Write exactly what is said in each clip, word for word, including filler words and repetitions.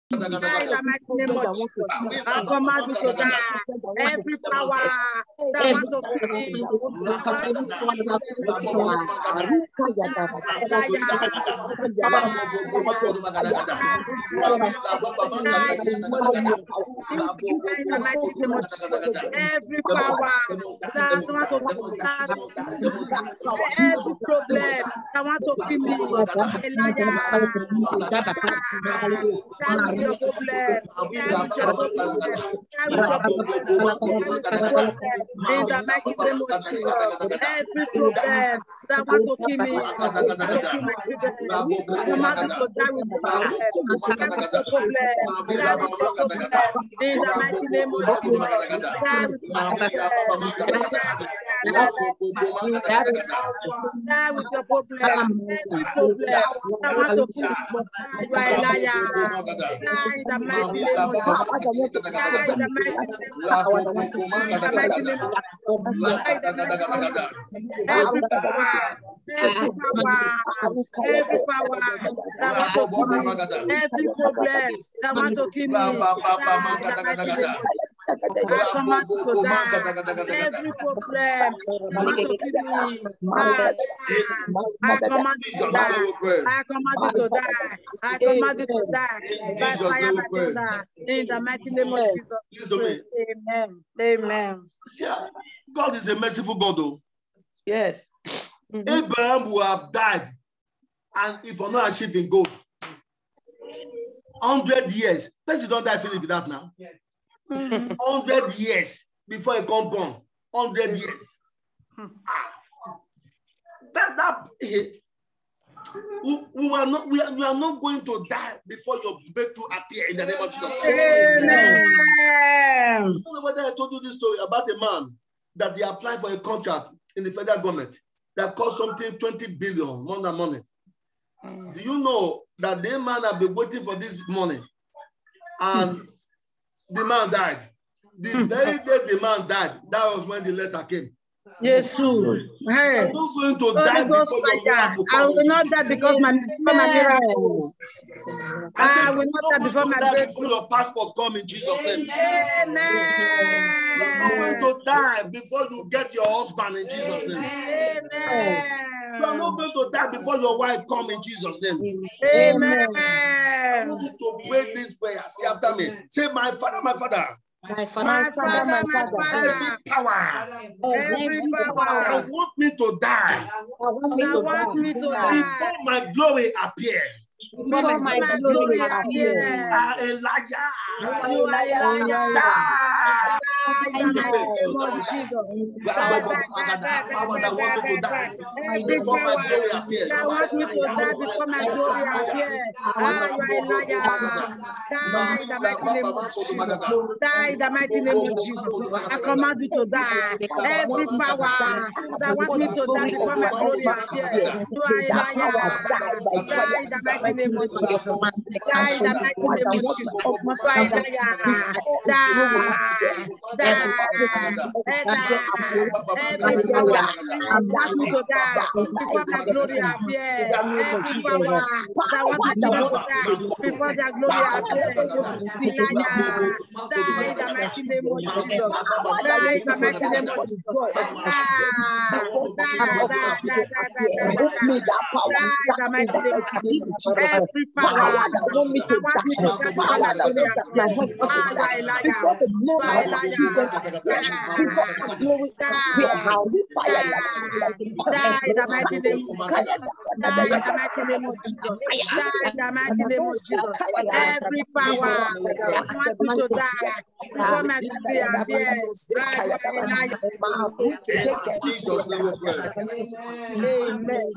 Die in the mighty name of Jesus. I command you to die. Every power that wants to kill me. Every power that wants to every problem that wants to kill me. That with your problem. That with your problem. That with your problem. In the mighty name of Jesus. Every problem that wants to kill me. To kill my children. No matter to die with your problem. That with your problem. That with your problem. In the mighty name of Jesus. That with your die with your problem. Every problem that wants to kill you. You are a liar. Die in the mighty name of Jesus. Die in the mighty name of Jesus. Every power, every power, every power that wants to kill me. Every problem that wants to kill me. Die in the mighty name of Jesus. I command you to die. Every problem that wants to kill me. I command you to die. I command you to die. I command you to die. By fire, by thunder. In the mighty name of Jesus. Amen. Amen. God is a merciful God, though. Yes. Mm-hmm. Abraham would have died, and if you're not achieving gold, hundred years. Person don't die finish with that now. Mm-hmm. Hundred years before he come born. Hundred years. Mm-hmm. Ah. That that. We, we are not we are, we are not going to die before your breakthrough appear in the name of Jesus. Amen. I don't know whether I told you this story about a man that he applied for a contract in the federal government that cost something twenty billion, more than money. Mm. Do you know that the man had been waiting for this money and mm. the man died? The mm. very day the man died, that was when the letter came. Yes, true. Hey. I'm not going to die before your miracle. I will not die because my, my miracle. I, I will not die before my die before your passport come in Jesus' name. Amen. You're not going to die before you get your husband in Jesus' name. Amen. You're not going to die before your wife come in Jesus' name. Amen. I want you to pray this prayer. Say after me. Say, my Father, my Father. My Father, my Father, my Father. Every power, every power that want me to die, that want me to die, before my glory appear. Before my, my glory appear. You are a liar. You are a liar. Die. In the name of Jesus. Power that want me to die before my glory appear. That want me to die before my glory appear. Ah, you are a liar. Die in the mighty name of Jesus. Die in the mighty name of Jesus. I command you to die. Every power that want me to die before my glory appear. You are a liar. Die in the mighty name of Jesus. Die in the mighty name of Jesus. You are a liar. Die. Die. Every power that want me to die before my glory appear. Every power that want me to die before their glory appear. Die in the mighty name of Jesus. Die in the mighty name of Jesus. Every power that want me to die before my glory Amen.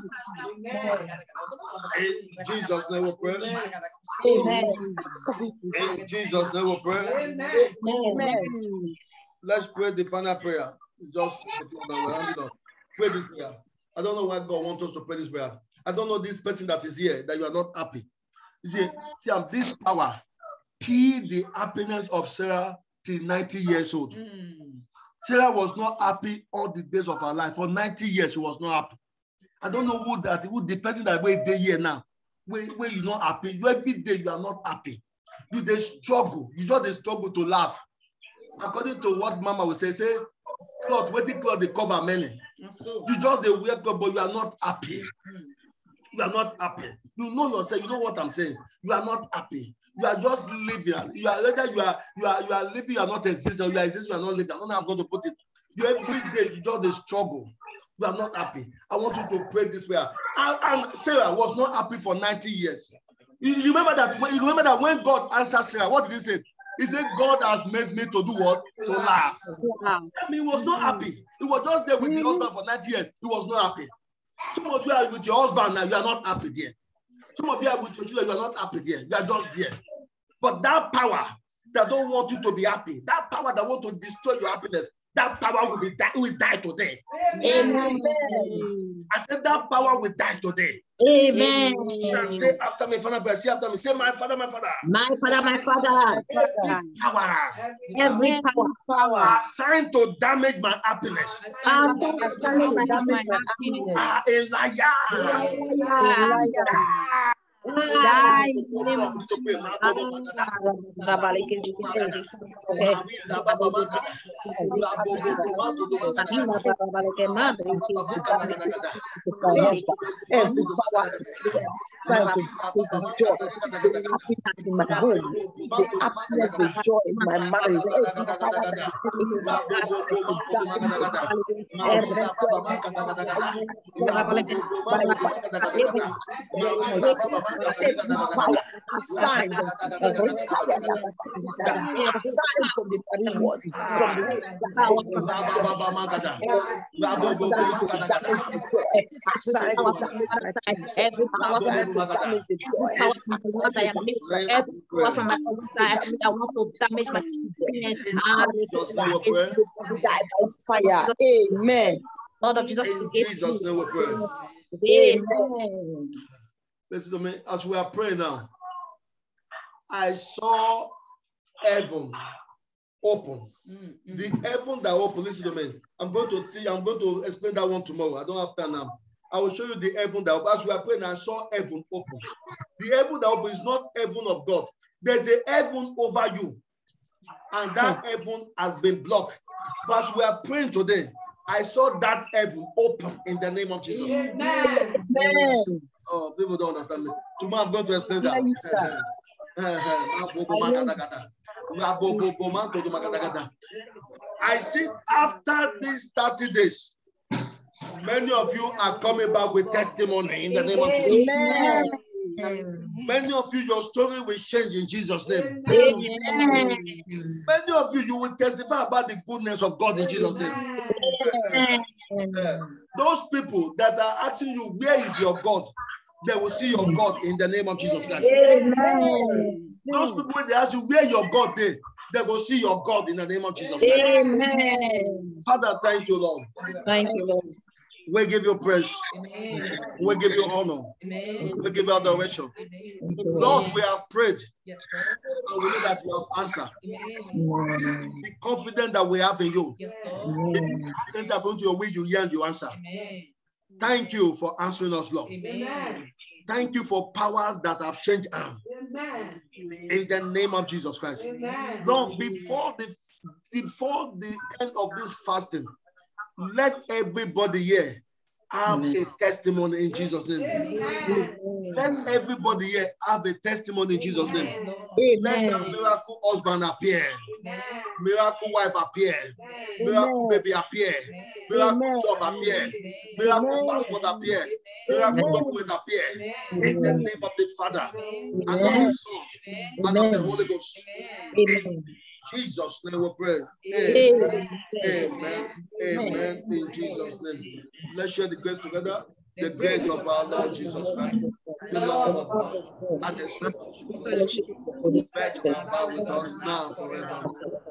In Jesus' name we pray. Amen. In Jesus' name we pray. Amen. Let's pray the final prayer. Just pray this prayer. I don't know why God wants us to pray this prayer. I don't know this person that is here that you are not happy. You see, see this power killed the happiness of Sarah till ninety years old. Mm. Sarah was not happy all the days of her life. For ninety years, she was not happy. I don't know who that, who the person that wait there here now, where, where you're not happy. You every day you are not happy. You they struggle. You just they struggle to laugh. According to what Mama will say, say, cloth, wedding cloth, they cover many. You just they wear cloth, but you are not happy. You are not happy. You know yourself, you know what I'm saying. You are not happy. You are just living. You are whether you are you are you are living, you are not existing, or you are existing, you are not living. I don't know how I'm going to put it. You every day you just they struggle. You are not happy. I want you to pray this prayer. And, and Sarah was not happy for ninety years. You, you remember that when you remember that when God answered Sarah, what did he say? He said, God has made me to do what? To laugh. I mean, he was not happy. He was just there with the husband for ninety years. He was not happy. Some of you are with your husband now, you are not happy there. Some of you are with your children, you are not happy there. You are just there. But that power that don't want you to be happy, that power that want to destroy your happiness, that power will be die, will die today. Amen. I said that power will die today. Amen. Now say after me, Father, say after me, say my Father, my Father. My Father, my Father. Every power, Every power, power assigned to damage my happiness. I'm assigned to damage my happiness. Ah, a liar. Die in the name of in my home, the happiness, the joy in my marriage, every power that is assigned assigned from the very word, from the word assigned to damage the joy. Every power from my side that want to damage my happiness. Die by fire. Amen. Lord of Jesus, in Jesus' name we pray. Amen. Listen to me. As we are praying now, I saw heaven open. Mm-hmm. The heaven that opened. Listen to me. I'm going to tell you, I'm going to explain that one tomorrow. I don't have time now. I will show you the heaven that opened. As we are praying, I saw heaven open. The heaven that opened is not heaven of God. There's a heaven over you, and that heaven has been blocked. But as we are praying today, I saw that heaven open in the name of Jesus. Amen. Amen. Oh, people don't understand me. Tomorrow I'm going to explain that. I see after these thirty days, many of you are coming back with testimony in the name of Jesus. Amen. Many of you, your story will change in Jesus' name. Amen. Many of you, you will testify about the goodness of God in Jesus' name. Uh, those people that are asking you, where is your God? They will see your God in the name of Jesus Christ. Amen. Those people, when they ask you, where your God is, they will see your God in the name of Jesus Christ. Amen. Father, thank you, Lord. Thank you, Lord. We give you praise. Amen. We give you honor. Amen. We give you adoration. Amen. Lord, we have prayed. Yes, Lord. And we know that you have answered. Amen. Be confident that we have in you. Yes, Lord. Be confident according to your will, you hear and you answer. Amen. Thank you for answering us, Lord. Amen. Thank you for power that have changed arm. Amen. In the name of Jesus Christ. Amen. Lord, before the before the end of this fasting, let everybody here have a testimony in Jesus' name. Amen. Let everybody here have a testimony in Jesus' name. Amen. Let that miracle husband appear. Amen. Miracle wife appear. Amen. Miracle baby appear. Miracle Amen. job appear. Amen. Miracle Amen. passport appear. Miracle Amen. document appear. Amen. In the name of the Father Amen. and of the Son and of the Amen. Holy Ghost. Amen. In Jesus' name we pray. Amen. Amen. Amen. In Jesus' name. Let's share the grace together. The grace of our Lord Jesus Christ, the love of God, and the sweet fellowship of the Spirit will abide with us now and forever.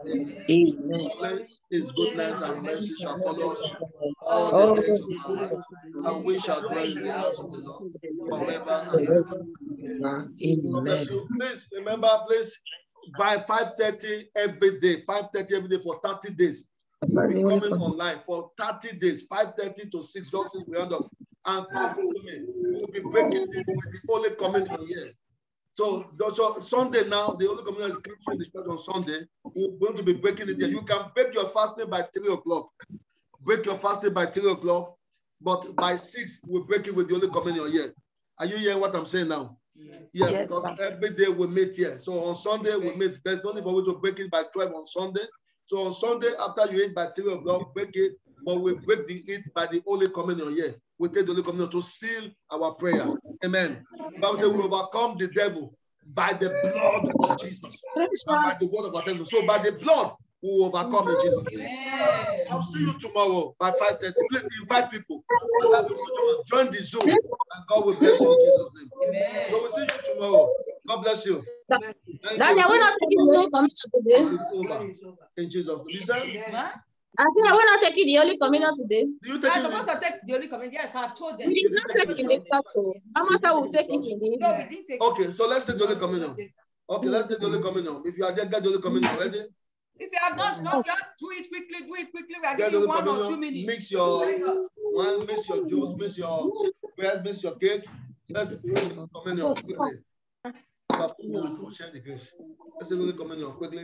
Amen. His goodness and mercy shall follow us all the days of our lives, and we shall dwell in the house of the Lord forever and ever. God bless you. Please remember, please, by five thirty every day, five thirty every day for thirty days. We'll be coming online for thirty days, five thirty to six, just since we end up. And we'll be breaking this with the Holy Communion here. So, so Sunday now, the Holy Communion is scripture in the church on Sunday. We're going to be breaking it here. You can break your fasting by three o'clock. Break your fasting by three o'clock, but by six, we'll break it with the Holy Communion here. Are you hearing what I'm saying now? Yes, yeah, yes, because sir. Every day we meet here. So on Sunday, we meet. There's no need for you to break it by twelve on Sunday. So on Sunday, after you eat by three o'clock, break it, but we break the eat by the Holy Communion here. We take the Holy Communion to seal our prayer. Amen. The Bible says we overcome the devil by the blood of Jesus and by the word of our testimony. So by the blood, we will overcome in Jesus' name. I'll see you tomorrow by five thirty. Please invite people. Join the Zoom, and God will bless you in Jesus' name. Amen. So we'll see you tomorrow. God bless you. Daniel, we're not taking the Holy Communion today. It's over. In Jesus' name. Listen. I think we're not taking the Holy Communion today. Do you take I'm supposed to take the Holy Communion. Yes, I've told them. We did not take it in the church. Mama said we'll take it in the evening. No, we didn't take it. Okay, so let's take the Holy Communion. Okay, let's take the Holy Communion. If you are there, get the Holy Communion ready. If you have not done, just do it quickly, do it quickly. We are giving you one or two minutes. Mix your one, mix your juice, mix your bread, mix your cake. Let's do the communion quickly. Share the grace. Let's do the communion quickly.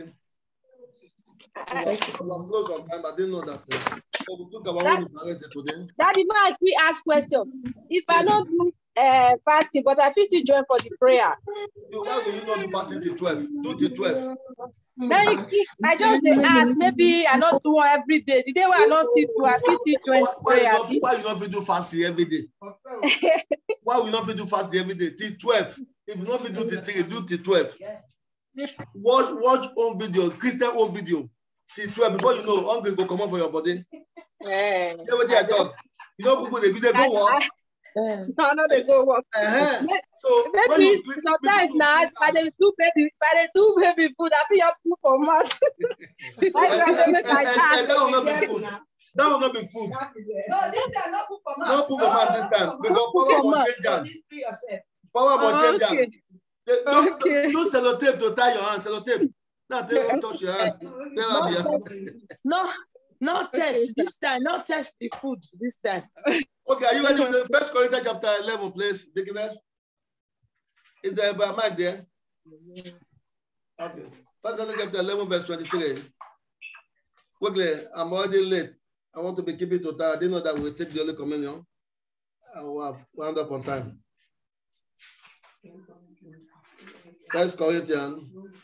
We're close on time, but I didn't know that. So we took our own today. Daddy, Mike, we ask question. If I don't do uh, fasting, but I still join for the prayer. So why will you not do fasting till twelve? Do till twelve. Then I just they ask, maybe I not do every day. The day where I not still do, I still join why, why prayer. You not, why you not do fasting every day? Why will you not do fasting every day? Till twelve. If you not do till three, do till twelve. Watch, watch home video, Christian home video. Till twelve, before you know, hungry go come out for your body. Yeah. Everything I talk. You know, people they go go work. No, no, they go work. Uh-huh. So maybe you, sometimes now, but they do baby, but they do baby food. I think you have food for months. That will not be food. That will not be food. No, this time not food for months. No food for months this time. Because power will change them. Power will change them. Don't do sellotape to tie your hand. Sellotape. Now they touch your hand. No, no test this time. No test the food this time. Okay, are you ready with the First Corinthians chapter eleven, please? Deaconess? Is there a mic there? Okay. First Corinthians chapter eleven, verse twenty-three. Quickly, I'm already late. I want to be keeping to time. I didn't know that we'll take the Holy Communion. I will have wound up on time. First Corinthians.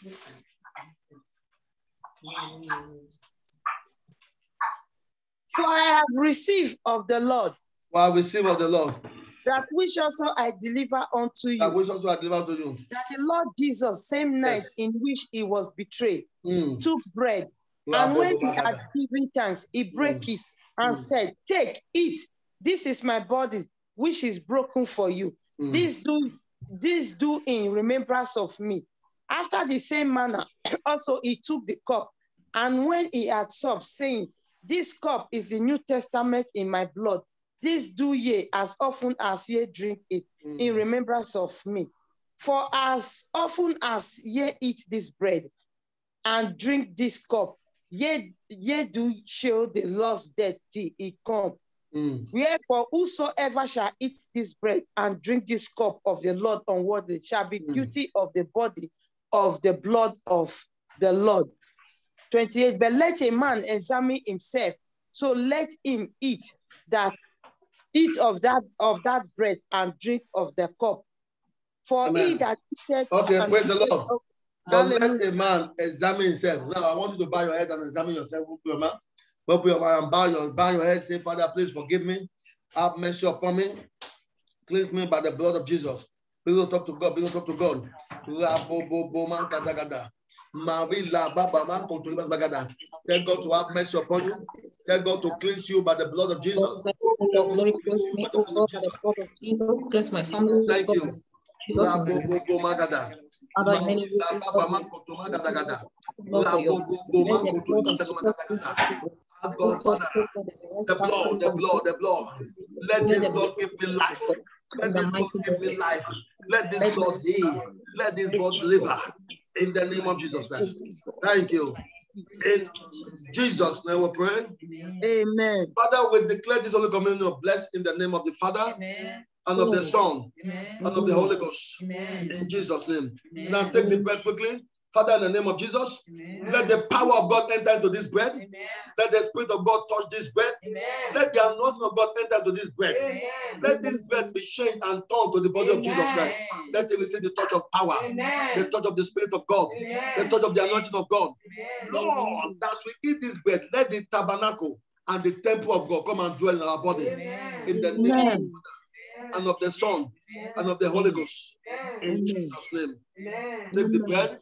For I have received of the Lord. For I receive of the Lord. That which also I deliver unto you. That which also I deliver unto you. That the Lord Jesus, same night yes. in which he was betrayed, mm. took bread. Wow, and when he had given thanks, he broke mm. it and mm. said, take, eat. This is my body, which is broken for you. Mm. This do, this do in remembrance of me. After the same manner, also he took the cup. And when he had supped, saying, this cup is the New Testament in my blood. This do ye as often as ye drink it mm. in remembrance of me. For as often as ye eat this bread and drink this cup, ye, ye do show the Lord's death till he come. Mm. Wherefore, whosoever shall eat this bread and drink this cup of the Lord unworthily shall be mm. guilty of the body of the blood of the Lord. twenty-eight, but let a man examine himself, so let him eat that eat of that of that bread and drink of the cup. For Amen. He that eateth okay, praise the Lord. Of, but let a man examine himself. Now I want you to bow your head and examine yourself. But your man, bow your bow your head, say, Father, please forgive me. Have mercy upon me. Cleanse me by the blood of Jesus. People talk to God, people talk to God. Tell God to have mercy upon you. Tell God to cleanse you by the blood of Jesus. Glory, cleanse me, oh God, by the blood of Jesus. Cleanse my family. Thank you. God, Father, the blood, the blood, the blood. Let this blood give me life. Let this blood give me life. Let this blood heal. Let this blood deliver. In the name of Jesus Christ. Thank you. In Jesus' name we pray. Amen. Father, we declare this Holy Communion blessed in the name of the Father, Amen. and of the Son, Amen. and of the Holy Ghost. Amen. In Jesus' name. Amen. Now take the bread quickly. Father, in the name of Jesus, Amen. let the power of God enter into this bread. Amen. Let the Spirit of God touch this bread. Amen. Let the anointing of God enter into this bread. Amen. Let this bread be changed and turned to the body of Jesus Christ. Amen. Let it receive the touch of power, Amen. the touch of the Spirit of God, Amen. the touch of the anointing of God. Amen. Lord, as we eat this bread, let the tabernacle and the temple of God come and dwell in our body. Amen. In the name of the Amen. Father, and of the Son, and of the Holy Ghost. In Jesus' name. Amen. Take the bread.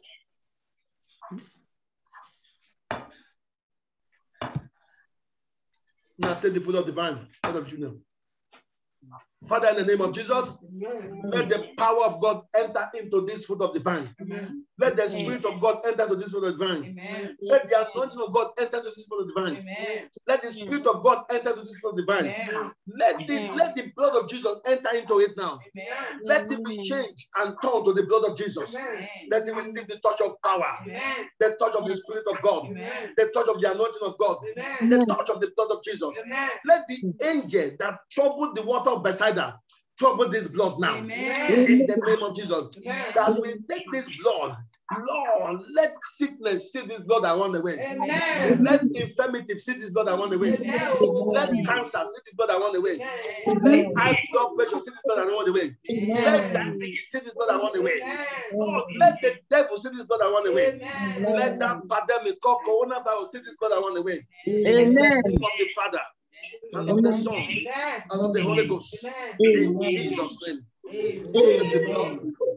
Now take the food of the vine. Father of Junior. Father, in the name of Jesus, let the power of God enter into this food of the vine. Amen. Let the Spirit of God enter into this food of the vine. Amen. Let the anointing of God enter into this food of the vine. Amen. Let the Spirit of God enter into this food of the vine. Amen. Let the, let the blood of Jesus enter into it now. Amen. Let it be changed and turned to the blood of Jesus. Amen. Let it receive the touch of power, Amen. the touch of the Spirit of God, Amen. the touch of the anointing of God, Amen. the touch of the blood of Jesus. Amen. Let the angel that troubled the water of Bethsaida trouble this blood now. Amen. In the name of Jesus. Amen. As we take this blood, Lord, let sickness see this blood and run away. Amen. Let infirmity see this blood and run away. Let cancer see this blood and run away. Amen. Let high blood pressure see this blood and run away. Let Amen. diabetes see this blood and run away. Amen. Lord, let the devil see this blood and run away. Amen. Let that pandemic called coronavirus see this blood and run away. In the Amen. name of the Father, and of the Son, Amen. and of the Holy Ghost. Amen. In Jesus' name. Take the blood.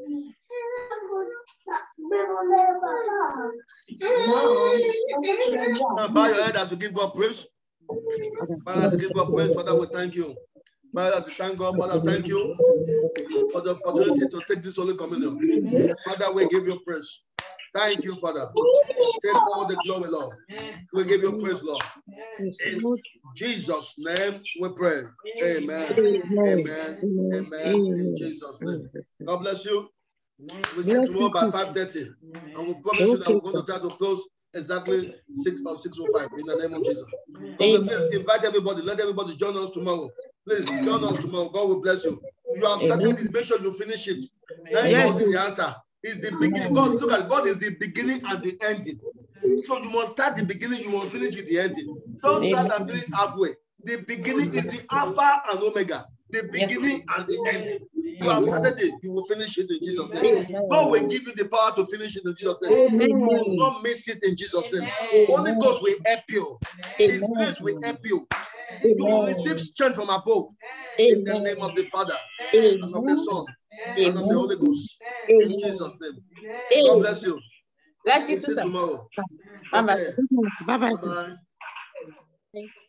Now bow your head as we give God praise. Bow as we give God praise. Father, we thank you. Bow as we thank God. Father, thank you for the opportunity to take this Holy Communion. Father, we give you praise. Thank you, Father. Take all the glory, Lord. We give you praise, Lord. In Jesus' name we pray. Amen. Amen. Amen. In Jesus' name. God bless you. We see you tomorrow by five thirty. And we promise you that we're going to try to close exactly six or six oh five in the name of Jesus. God will invite everybody. Let everybody join us tomorrow. Please join us tomorrow. God will bless you. You have started it. Make sure you finish it. Then Yes. God is the answer. It's the beginning. God, look at God is the beginning and the ending. So you must start the beginning, you must finish with the ending. Don't start and finish halfway. The beginning is the Alpha and Omega. The beginning and the ending. You have started it, you will finish it in Jesus' name. God will give you the power to finish it in Jesus' name. You will not miss it in Jesus' name. Only those will help you. His grace will help you. You will receive strength from above. In the name of the Father, and of the Son, and of the Holy Ghost. In Jesus' name. God bless you. Bless you See too, you sir. tomorrow. Bye-bye. Okay. Bye bye. Bye-bye. Thank you.